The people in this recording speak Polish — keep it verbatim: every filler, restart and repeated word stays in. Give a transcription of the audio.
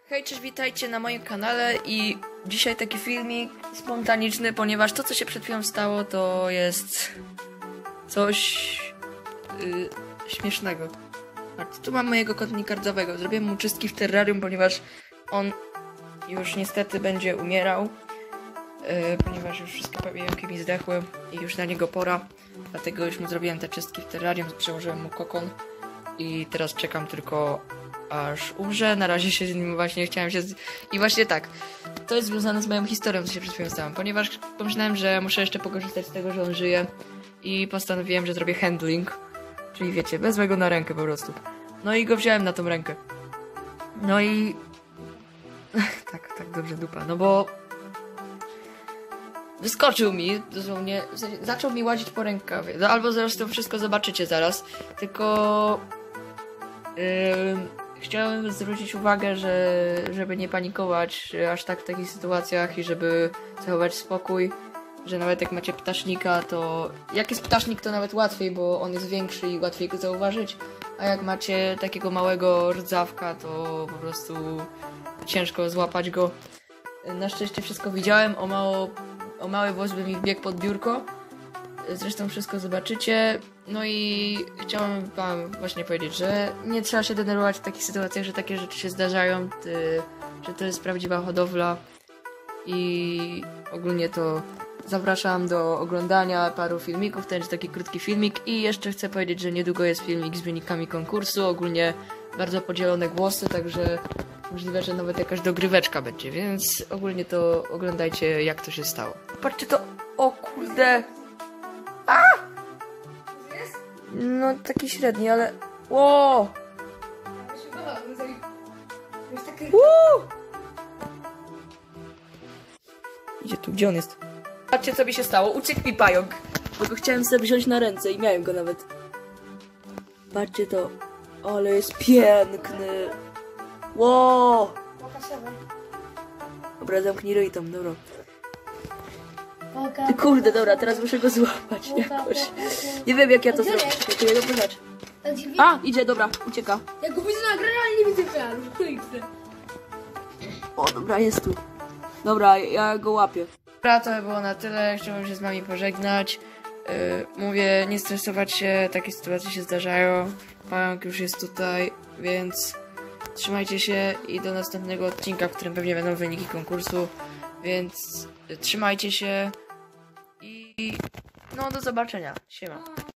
Hej, cześć, witajcie na moim kanale i dzisiaj taki filmik spontaniczny, ponieważ to, co się przed chwilą stało, to jest coś yy, śmiesznego. Patrzcie, tu mam mojego kotnika rdzawego. Zrobiłem mu czystki w terrarium, ponieważ on już niestety będzie umierał, yy, ponieważ już wszystkie pająki mi zdechły i już na niego pora. Dlatego już mu zrobiłem te czystki w terrarium, przełożyłem mu kokon i teraz czekam tylko aż umrze. Na razie się z nim właśnie chciałem się... Z... I właśnie tak, to jest związane z moją historią, co się przed chwilą stało, ponieważ pomyślałem, że muszę jeszcze pokorzystać z tego, że on żyje i postanowiłem, że zrobię handling, czyli wiecie, wezmę go na rękę po prostu. No i go wziąłem na tą rękę. No i... tak, tak dobrze dupa, no bo... Wyskoczył mi, dosłownie, zaczął mi łazić po rękawie, no, albo zresztą wszystko zobaczycie zaraz, tylko... Yy... Chciałem zwrócić uwagę, że żeby nie panikować aż tak w takich sytuacjach i żeby zachować spokój, że nawet jak macie ptasznika, to jak jest ptasznik, to nawet łatwiej, bo on jest większy i łatwiej go zauważyć, a jak macie takiego małego rdzawka, to po prostu ciężko złapać go. Na szczęście wszystko widziałem, o mało, o mały włos by mi wbiegł pod biurko. Zresztą wszystko zobaczycie. No i chciałem wam właśnie powiedzieć, że nie trzeba się denerwować w takich sytuacjach, że takie rzeczy się zdarzają, ty, że to jest prawdziwa hodowla i ogólnie to zapraszam do oglądania paru filmików, ten jest taki krótki filmik i jeszcze chcę powiedzieć, że niedługo jest filmik z wynikami konkursu, ogólnie bardzo podzielone głosy, także możliwe, że nawet jakaś dogryweczka będzie, więc ogólnie to oglądajcie, jak to się stało. Patrzcie to, o kurde! A! No taki średni, ale... Ło! Idzie tu, gdzie on jest? Patrzcie, co mi się stało, uciekł mi pająk. Bo go chciałem sobie wziąć na ręce i miałem go nawet. Patrzcie to, ale jest piękny. Ło! Dobra, zamknij ryj tam, dobra. Ty kurde, dobra, teraz muszę go złapać jakoś. Nie wiem, jak ja to zrobię. Jak ja go poznać. A, idzie, dobra, ucieka. Ja go widzę na ekranie, ale nie widzę ekranu. O, dobra, jest tu. Dobra, ja go łapię. Dobra, to było na tyle. Chciałbym się z wami pożegnać. Yy, mówię, nie stresować się, takie sytuacje się zdarzają. Pająk już jest tutaj, więc trzymajcie się i do następnego odcinka, w którym pewnie będą wyniki konkursu. Więc trzymajcie się i no do zobaczenia. Siema.